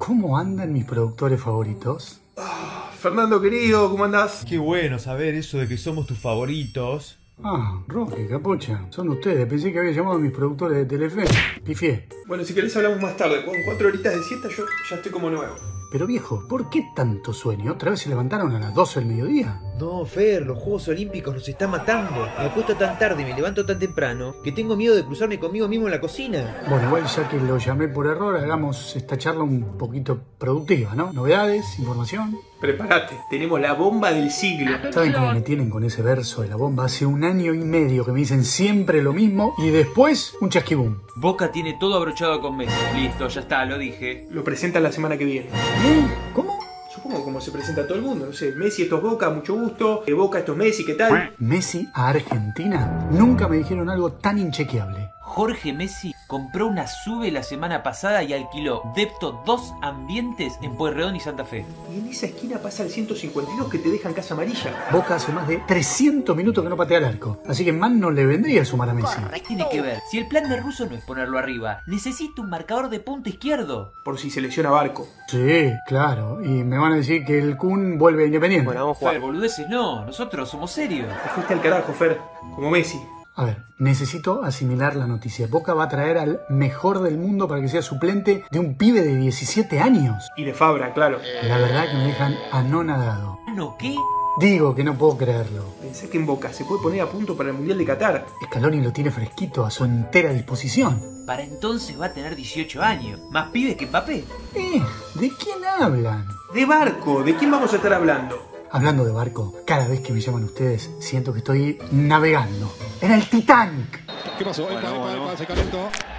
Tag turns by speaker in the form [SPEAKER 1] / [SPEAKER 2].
[SPEAKER 1] ¿Cómo andan mis productores favoritos?
[SPEAKER 2] Fernando querido, ¿cómo andás?
[SPEAKER 3] Qué bueno saber eso de que somos tus favoritos.
[SPEAKER 1] Ah, Roque, Capucha, son ustedes. Pensé que había llamado a mis productores de Telefe. Pifié.
[SPEAKER 2] Bueno, si querés hablamos más tarde. Con 4 horitas de siesta yo ya estoy como nuevo.
[SPEAKER 1] Pero viejo, ¿por qué tanto sueño? ¿Otra vez se levantaron a las 12 del mediodía?
[SPEAKER 4] No, Fer, los Juegos Olímpicos nos están matando. Me acuesto tan tarde y me levanto tan temprano que tengo miedo de cruzarme conmigo mismo en la cocina.
[SPEAKER 1] Bueno, igual ya que lo llamé por error, hagamos esta charla un poquito productiva, ¿no? Novedades, información.
[SPEAKER 2] Prepárate, tenemos la bomba del siglo.
[SPEAKER 1] ¿Saben cómo me tienen con ese verso de la bomba? Hace 1 año y medio que me dicen siempre lo mismo y después un chasquibum.
[SPEAKER 5] Boca tiene todo abrochado con Messi. Listo, ya está, lo dije.
[SPEAKER 2] Lo presentan la semana que viene.
[SPEAKER 1] ¿Cómo?
[SPEAKER 2] Supongo como se presenta a todo el mundo, no sé. Messi, esto es Boca, mucho gusto. Boca, esto es Messi, ¿qué tal?
[SPEAKER 1] ¿Messi a Argentina? Nunca me dijeron algo tan inchequeable.
[SPEAKER 5] Jorge Messi compró una SUV la semana pasada y alquiló depto 2 ambientes en Pueyrredón y Santa Fe.
[SPEAKER 2] Y en esa esquina pasa el 152 que te dejan casa amarilla.
[SPEAKER 1] Boca hace más de 300 minutos que no patea el arco. Así que más no le vendría a sumar a Messi.
[SPEAKER 5] ¿Qué tiene que ver? Si el plan de Russo no es ponerlo arriba, necesita un marcador de punta izquierdo.
[SPEAKER 2] Por si se lesiona Barco.
[SPEAKER 1] Sí, claro. Y me van a decir que el Kun vuelve a Independiente.
[SPEAKER 2] Bueno, vamos a jugar.
[SPEAKER 5] Fer, boludeces no, nosotros somos serios.
[SPEAKER 2] Te fuiste al carajo, Fer. Como Messi.
[SPEAKER 1] A ver, necesito asimilar la noticia. Boca va a traer al mejor del mundo para que sea suplente de un pibe de 17 años.
[SPEAKER 2] Y de Fabra, claro.
[SPEAKER 1] La verdad que me dejan anonadado.
[SPEAKER 5] ¿No qué?
[SPEAKER 1] Digo que no puedo creerlo.
[SPEAKER 2] Pensé que en Boca se puede poner a punto para el Mundial de Qatar.
[SPEAKER 1] Scaloni lo tiene fresquito a su entera disposición.
[SPEAKER 5] Para entonces va a tener 18 años. Más pibes que Mbappé.
[SPEAKER 1] ¿De quién hablan?
[SPEAKER 2] De Barco, ¿de quién vamos a estar hablando?
[SPEAKER 1] Hablando de barco, cada vez que me llaman ustedes, siento que estoy navegando en el Titanic.
[SPEAKER 6] ¿Qué pasó?
[SPEAKER 3] Bueno,
[SPEAKER 6] Se calentó.